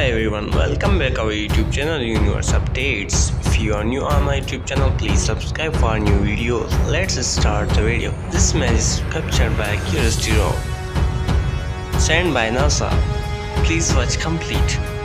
Hi everyone, welcome back our YouTube channel Universe Updates. If you are new on my YouTube channel, please subscribe for new videos. Let's start the video. This image is captured by Curiosity Rover, sent by NASA. Please watch complete.